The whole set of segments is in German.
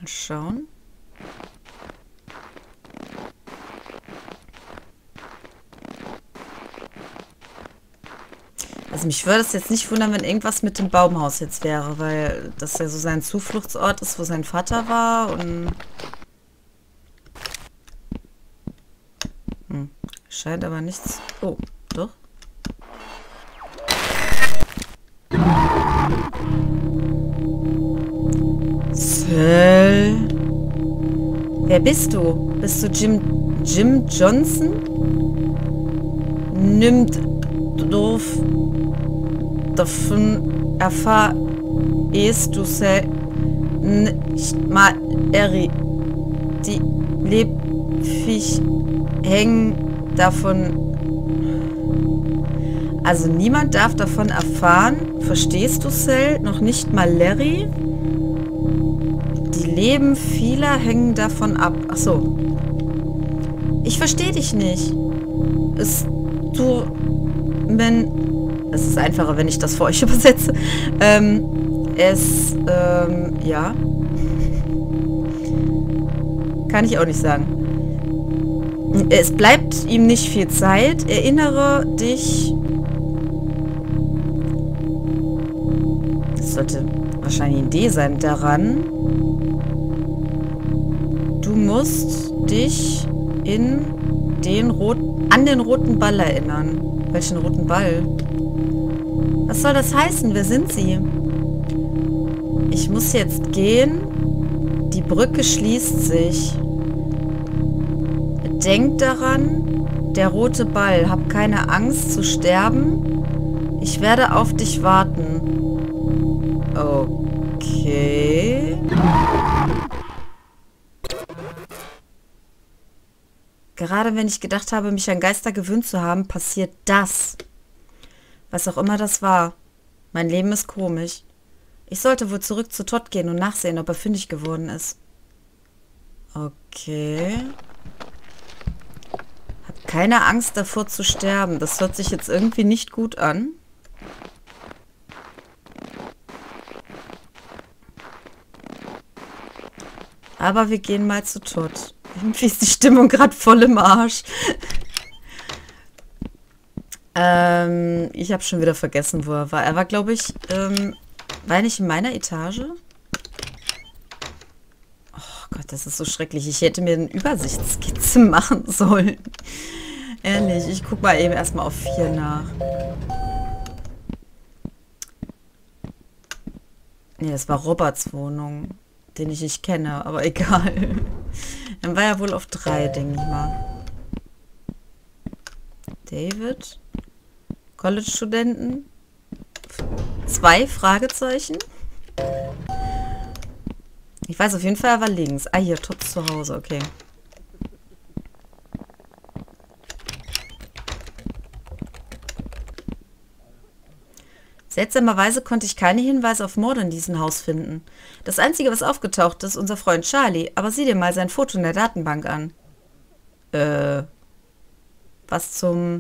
Mal schauen. Also mich würde es jetzt nicht wundern, wenn irgendwas mit dem Baumhaus jetzt wäre, weil das ja so sein Zufluchtsort ist, wo sein Vater war und... scheint aber nichts... Oh, doch. Cell. Wer bist du? Bist du Jim Johnson? Nimmt doof davon erfahrst du Cell nicht mal Eri. Die Lebfisch hängen davon. Also niemand darf davon erfahren. Verstehst du, Cell? Noch nicht mal Larry? Die Leben vieler hängen davon ab. Ach so. Ich verstehe dich nicht. Es ist einfacher, wenn ich das für euch übersetze. Ja. Kann ich auch nicht sagen. Es bleibt ihm nicht viel Zeit. Erinnere dich. Das sollte wahrscheinlich ein D sein. Daran. Du musst dich an den roten Ball erinnern. Welchen roten Ball? Was soll das heißen? Wer sind Sie? Ich muss jetzt gehen. Die Brücke schließt sich. Denk daran, der rote Ball. Hab keine Angst zu sterben. Ich werde auf dich warten. Okay. Gerade wenn ich gedacht habe, mich an Geister gewöhnt zu haben, passiert das. Was auch immer das war. Mein Leben ist komisch. Ich sollte wohl zurück zu Todd gehen und nachsehen, ob er fündig geworden ist. Okay. Hab keine Angst davor zu sterben. Das hört sich jetzt irgendwie nicht gut an. Aber wir gehen mal zu Todd. Irgendwie ist die Stimmung gerade voll im Arsch. Ich habe schon wieder vergessen, wo er war. Er war, glaube ich, war er nicht in meiner Etage? Oh Gott, das ist so schrecklich. Ich hätte mir eine Übersichtsskizze machen sollen. Ehrlich, ich gucke mal eben erstmal auf 4 nach. Nee, das war Roberts Wohnung, den ich nicht kenne, aber egal. Dann war er wohl auf 3, denke ich mal. David. College-Studenten. 2 Fragezeichen. Ich weiß auf jeden Fall, er war links. Ah, hier, Todds zu Hause, okay. Seltsamerweise konnte ich keine Hinweise auf Morde in diesem Haus finden. Das Einzige, was aufgetaucht ist, unser Freund Charlie. Aber sieh dir mal sein Foto in der Datenbank an. Was zum...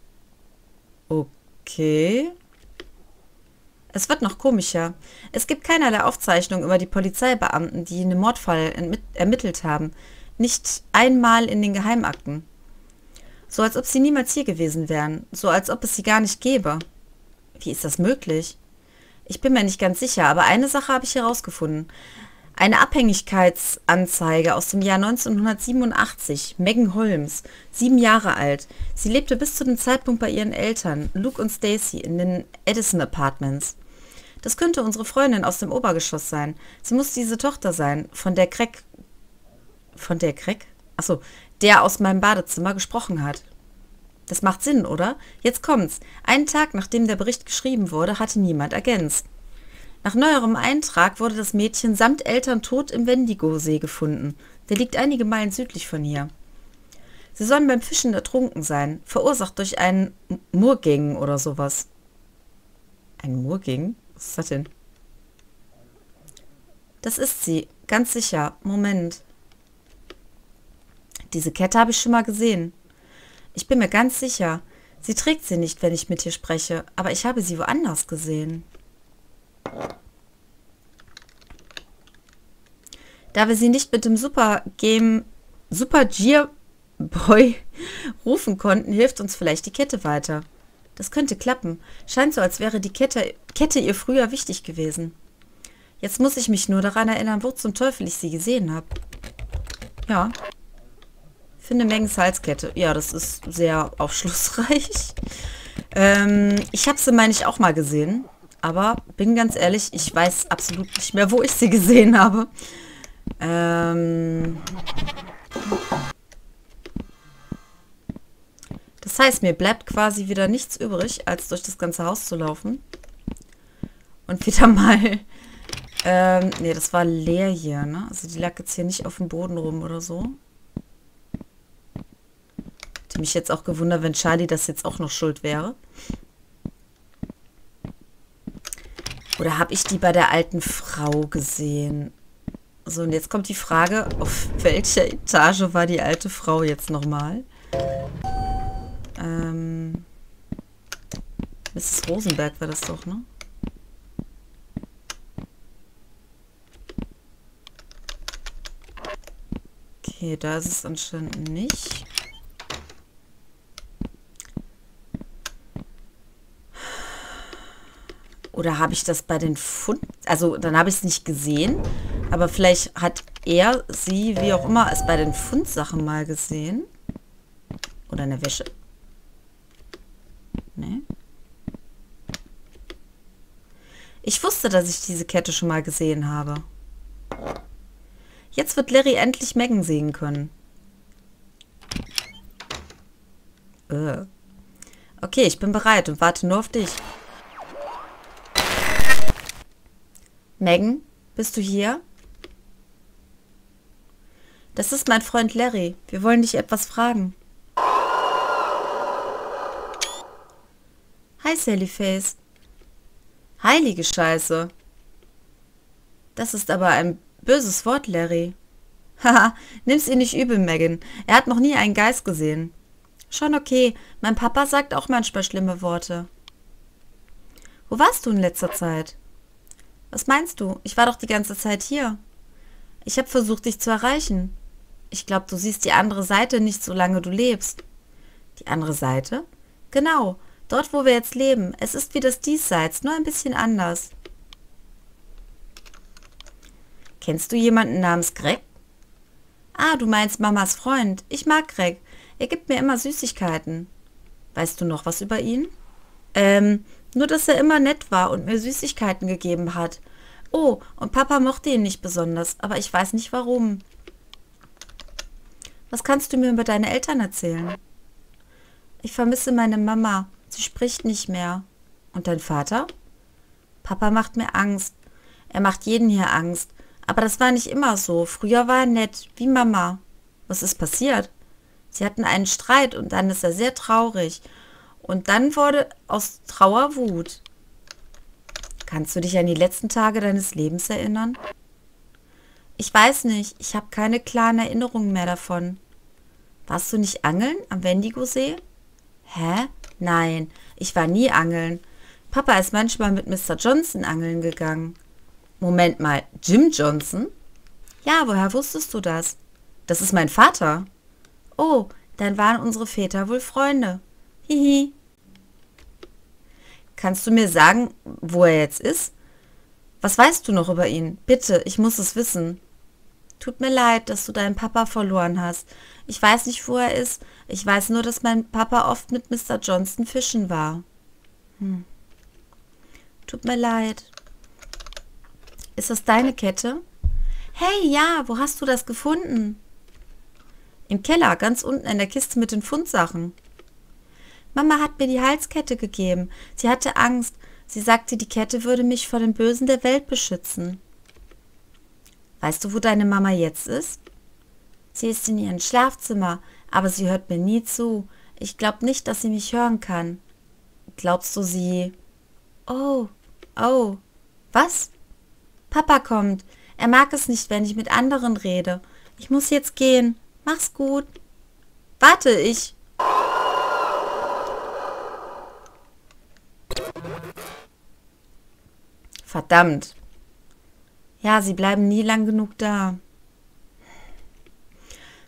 Okay. Es wird noch komischer. Es gibt keinerlei Aufzeichnung über die Polizeibeamten, die in dem Mordfall ermittelt haben. Nicht einmal in den Geheimakten. So als ob sie niemals hier gewesen wären. So als ob es sie gar nicht gäbe. Wie ist das möglich? Ich bin mir nicht ganz sicher, aber eine Sache habe ich herausgefunden. Eine Abhängigkeitsanzeige aus dem Jahr 1987. Megan Holmes, 7 Jahre alt. Sie lebte bis zu dem Zeitpunkt bei ihren Eltern, Luke und Stacy, in den Edison Apartments. Das könnte unsere Freundin aus dem Obergeschoss sein. Sie muss diese Tochter sein, von der Craig... Von der Craig? Achso, der aus meinem Badezimmer gesprochen hat. Das macht Sinn, oder? Jetzt kommt's. Einen Tag, nachdem der Bericht geschrieben wurde, hatte niemand ergänzt. Nach neuerem Eintrag wurde das Mädchen samt Eltern tot im Wendigo-See gefunden. Der liegt einige Meilen südlich von hier. Sie sollen beim Fischen ertrunken sein, verursacht durch einen Murging oder sowas. Ein Murging? Was ist das denn? Das ist sie, ganz sicher. Moment. Diese Kette habe ich schon mal gesehen. Ich bin mir ganz sicher. Sie trägt sie nicht, wenn ich mit ihr spreche, aber ich habe sie woanders gesehen. Da wir sie nicht mit dem Super Gear Boy rufen konnten, hilft uns vielleicht die Kette weiter. Das könnte klappen. Scheint so, als wäre die Kette ihr früher wichtig gewesen. Jetzt muss ich mich nur daran erinnern, wo zum Teufel ich sie gesehen habe. Ja. Finde Megens Halskette. Ja, das ist sehr aufschlussreich. Ich habe sie, meine ich, auch mal gesehen. Aber bin ganz ehrlich, ich weiß absolut nicht mehr, wo ich sie gesehen habe. Das heißt, mir bleibt quasi wieder nichts übrig, als durch das ganze Haus zu laufen. Und wieder mal... nee, das war leer hier, ne? Also die lag jetzt hier nicht auf dem Boden rum oder so. Hätte mich jetzt auch gewundert, wenn Charlie das jetzt auch noch schuld wäre. Oder habe ich die bei der alten Frau gesehen? So, und jetzt kommt die Frage, auf welcher Etage war die alte Frau jetzt nochmal? Mrs. Rosenberg war das doch, ne? Okay, da ist es anscheinend nicht. Oder habe ich das bei den Also, dann habe ich es nicht gesehen. Aber vielleicht hat er, sie, wie auch immer, es bei den Fundsachen mal gesehen. Oder in der Wäsche. Nee. Ich wusste, dass ich diese Kette schon mal gesehen habe. Jetzt wird Larry endlich Megan sehen können. Okay, ich bin bereit und warte nur auf dich. Megan, bist du hier? Das ist mein Freund Larry. Wir wollen dich etwas fragen. Hi, Sallyface. Heilige Scheiße. Das ist aber ein böses Wort, Larry. Haha, nimm's ihn nicht übel, Megan. Er hat noch nie einen Geist gesehen. Schon okay. Mein Papa sagt auch manchmal schlimme Worte. Wo warst du in letzter Zeit? Was meinst du? Ich war doch die ganze Zeit hier. Ich habe versucht, dich zu erreichen. Ich glaube, du siehst die andere Seite nicht, solange du lebst. Die andere Seite? Genau, dort, wo wir jetzt leben. Es ist wie das Diesseits, nur ein bisschen anders. Kennst du jemanden namens Greg? Ah, du meinst Mamas Freund. Ich mag Greg. Er gibt mir immer Süßigkeiten. Weißt du noch was über ihn? Nur, dass er immer nett war und mir Süßigkeiten gegeben hat. Oh, und Papa mochte ihn nicht besonders, aber ich weiß nicht warum. Was kannst du mir über deine Eltern erzählen? Ich vermisse meine Mama. Sie spricht nicht mehr. Und dein Vater? Papa macht mir Angst. Er macht jeden hier Angst. Aber das war nicht immer so. Früher war er nett, wie Mama. Was ist passiert? Sie hatten einen Streit und dann ist er sehr traurig. Und dann wurde aus Trauer Wut. Kannst du dich an die letzten Tage deines Lebens erinnern? Ich weiß nicht. Ich habe keine klaren Erinnerungen mehr davon. Warst du nicht angeln am Wendigo-See? Hä? Nein, ich war nie angeln. Papa ist manchmal mit Mr. Johnson angeln gegangen. Moment mal, Jim Johnson? Ja, woher wusstest du das? Das ist mein Vater. Oh, dann waren unsere Väter wohl Freunde. Hihi. Kannst du mir sagen, wo er jetzt ist? Was weißt du noch über ihn? Bitte, ich muss es wissen. Tut mir leid, dass du deinen Papa verloren hast. Ich weiß nicht, wo er ist. Ich weiß nur, dass mein Papa oft mit Mr. Johnson fischen war. Tut mir leid. Ist das deine Kette? Hey, ja, wo hast du das gefunden? Im Keller, ganz unten in der Kiste mit den Fundsachen. Mama hat mir die Halskette gegeben. Sie hatte Angst. Sie sagte, die Kette würde mich vor den Bösen der Welt beschützen. Weißt du, wo deine Mama jetzt ist? Sie ist in ihrem Schlafzimmer, aber sie hört mir nie zu. Ich glaube nicht, dass sie mich hören kann. Glaubst du, sie... Oh, was? Papa kommt. Er mag es nicht, wenn ich mit anderen rede. Ich muss jetzt gehen. Mach's gut. Warte, ich... Verdammt. Ja, sie bleiben nie lang genug da.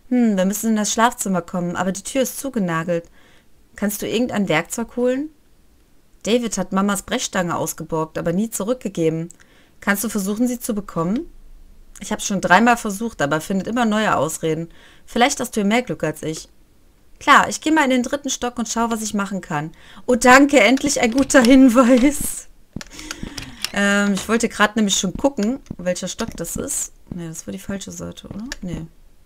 Wir müssen in das Schlafzimmer kommen, aber die Tür ist zugenagelt. Kannst du irgendein Werkzeug holen? David hat Mamas Brechstange ausgeborgt, aber nie zurückgegeben. Kannst du versuchen, sie zu bekommen? Ich habe schon 3-mal versucht, aber findet immer neue Ausreden. Vielleicht hast du mehr Glück als ich. Klar, ich gehe mal in den 3. Stock und schaue, was ich machen kann. Oh, danke, endlich ein guter Hinweis. Ich wollte gerade nämlich schon gucken, welcher Stock das ist. Ne, das war die falsche Seite, oder? Nee.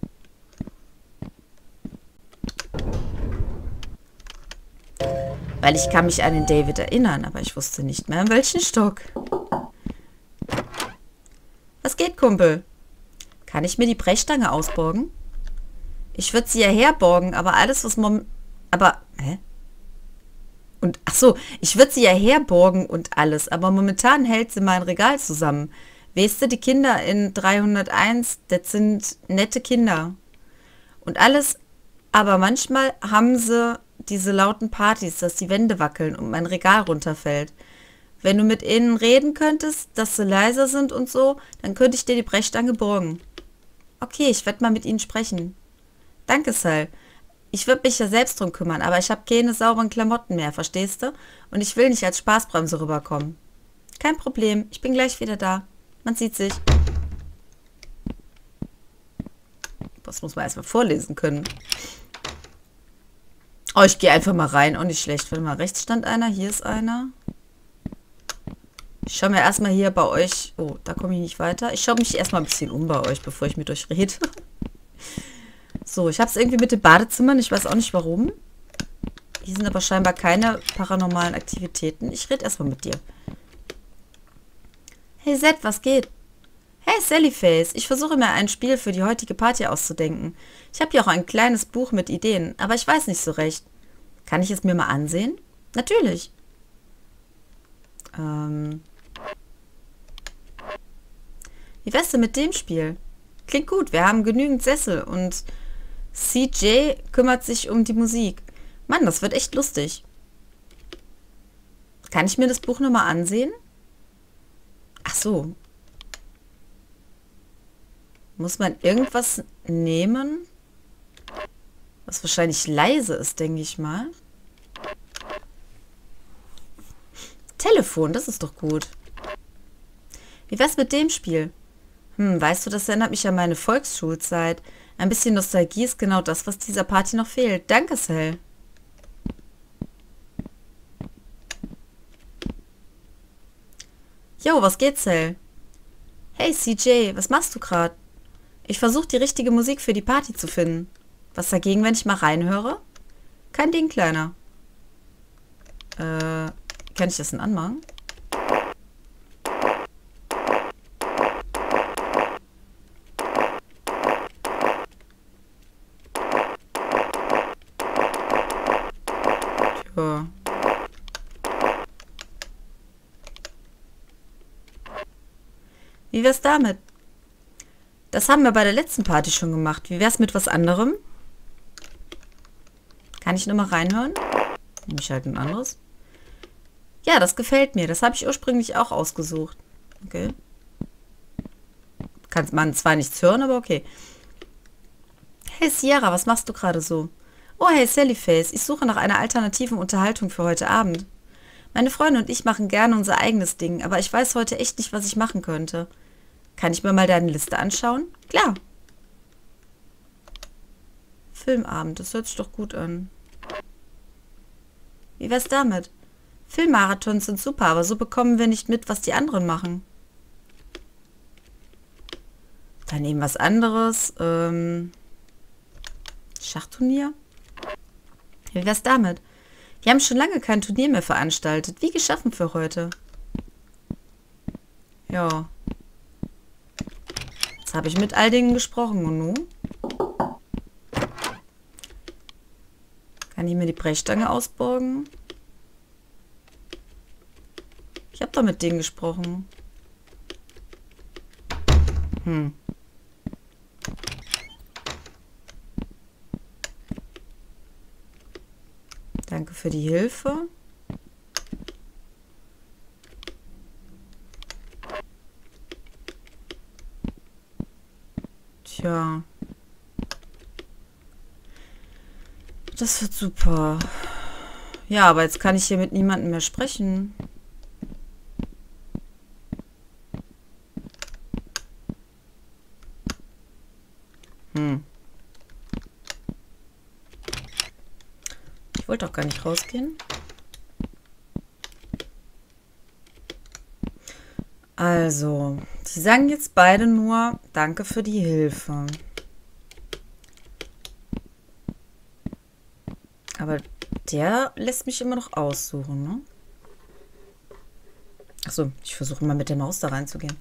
Weil ich kann mich an den David erinnern, aber ich wusste nicht mehr, in welchen Stock. Was geht, Kumpel? Kann ich mir die Brechstange ausborgen? Ich würde sie ja herborgen, aber alles, was hä? Ach so, ich würde sie ja herborgen und alles, aber momentan hält sie mein Regal zusammen. Weißt du, die Kinder in 301, das sind nette Kinder. Und alles, aber manchmal haben sie diese lauten Partys, dass die Wände wackeln und mein Regal runterfällt. Wenn du mit ihnen reden könntest, dass sie leiser sind und so, dann könnte ich dir die Brechstange borgen. Okay, ich werde mal mit ihnen sprechen. Danke, Sal. Ich würde mich ja selbst drum kümmern, aber ich habe keine sauberen Klamotten mehr, verstehst du? Und ich will nicht als Spaßbremse rüberkommen. Kein Problem, ich bin gleich wieder da. Man sieht sich. Das muss man erstmal vorlesen können. Oh, ich gehe einfach mal rein. Auch nicht schlecht. Warte mal, rechts stand einer, hier ist einer. Ich schaue mir erstmal hier bei euch... Oh, da komme ich nicht weiter. Ich schaue mich erstmal ein bisschen um bei euch, bevor ich mit euch rede. So, ich habe es irgendwie mit den Badezimmern. Ich weiß auch nicht warum. Hier sind aber scheinbar keine paranormalen Aktivitäten. Ich rede erstmal mit dir. Hey Zed, was geht? Hey Sallyface, ich versuche mir ein Spiel für die heutige Party auszudenken. Ich habe hier auch ein kleines Buch mit Ideen, aber ich weiß nicht so recht. Kann ich es mir mal ansehen? Natürlich. Wie wär's denn mit dem Spiel? Klingt gut, wir haben genügend Sessel und CJ kümmert sich um die Musik. Mann, das wird echt lustig. Kann ich mir das Buch nochmal ansehen? Ach so. Muss man irgendwas nehmen? Was wahrscheinlich leise ist, denke ich mal. Telefon, das ist doch gut. Wie wär's mit dem Spiel? Weißt du, das erinnert mich an meine Volksschulzeit. Ein bisschen Nostalgie ist genau das, was dieser Party noch fehlt. Danke, Sal. Jo, was geht, Sal? Hey, CJ, was machst du gerade? Ich versuche, die richtige Musik für die Party zu finden. Was dagegen, wenn ich mal reinhöre? Kein Ding, Kleiner. Kann ich das denn anmachen? Tja. Wie wär's damit? Das haben wir bei der letzten Party schon gemacht. Wie wär's mit was anderem? Kann ich nur mal reinhören? Nehme ich halt ein anderes. Ja, das gefällt mir. Das habe ich ursprünglich auch ausgesucht. Okay. Kann man zwar nichts hören, aber okay. Hey Sierra, was machst du gerade so? Oh, hey Sallyface, ich suche nach einer alternativen Unterhaltung für heute Abend. Meine Freunde und ich machen gerne unser eigenes Ding, aber ich weiß heute echt nicht, was ich machen könnte. Kann ich mir mal deine Liste anschauen? Klar. Filmabend, das hört sich doch gut an. Wie wär's damit? Filmmarathons sind super, aber so bekommen wir nicht mit, was die anderen machen. Dann eben was anderes. Schachturnier? Wie wär's damit? Wir haben schon lange kein Turnier mehr veranstaltet. Wie geschaffen für heute. Ja. Jetzt habe ich mit all denen gesprochen. Und nun? Kann ich mir die Brechstange ausborgen? Ich habe doch mit denen gesprochen. Danke für die Hilfe. Tja. Das wird super. Ja, aber jetzt kann ich hier mit niemandem mehr sprechen. Ich wollte doch gar nicht rausgehen. Also, die sagen jetzt beide nur, danke für die Hilfe. Aber der lässt mich immer noch aussuchen, ne? Achso, ich versuche mal mit der Maus da reinzugehen.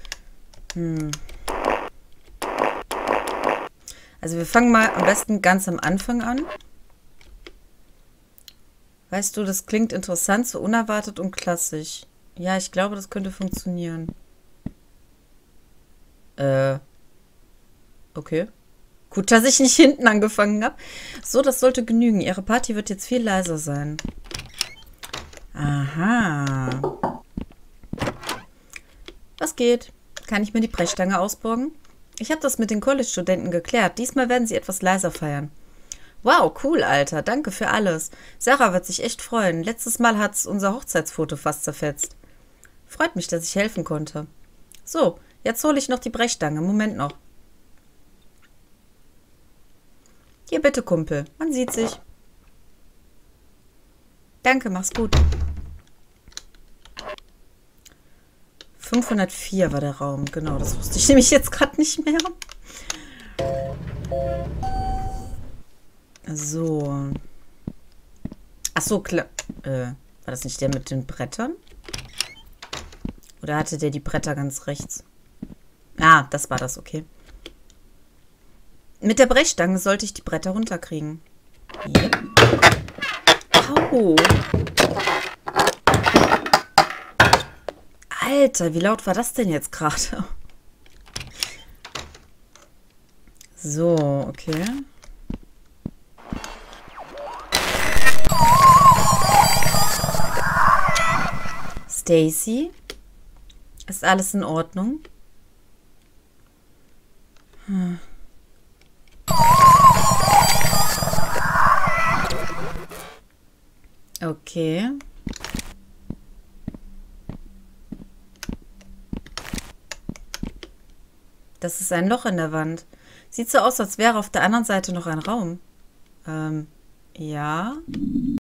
Also wir fangen mal am besten ganz am Anfang an. Weißt du, das klingt interessant, so unerwartet und klassisch. Ja, ich glaube, das könnte funktionieren. Okay. Gut, dass ich nicht hinten angefangen habe. So, das sollte genügen. Ihre Party wird jetzt viel leiser sein. Aha. Was geht? Kann ich mir die Brechstange ausborgen? Ich habe das mit den College-Studenten geklärt. Diesmal werden sie etwas leiser feiern. Wow, cool, Alter. Danke für alles. Sarah wird sich echt freuen. Letztes Mal hat's unser Hochzeitsfoto fast zerfetzt. Freut mich, dass ich helfen konnte. So, jetzt hole ich noch die Brechstange. Moment noch. Hier bitte, Kumpel. Man sieht sich. Danke, mach's gut. 504 war der Raum. Genau, das wusste ich nämlich jetzt gerade nicht mehr. So. Ach so, klar. War das nicht der mit den Brettern? Oder hatte der die Bretter ganz rechts? Ah, das war das, okay. Mit der Brechstange sollte ich die Bretter runterkriegen. Yep. Au. Alter, wie laut war das denn jetzt gerade? So, okay. Stacy? Ist alles in Ordnung? Okay. Das ist ein Loch in der Wand. Sieht so aus, als wäre auf der anderen Seite noch ein Raum. Ja.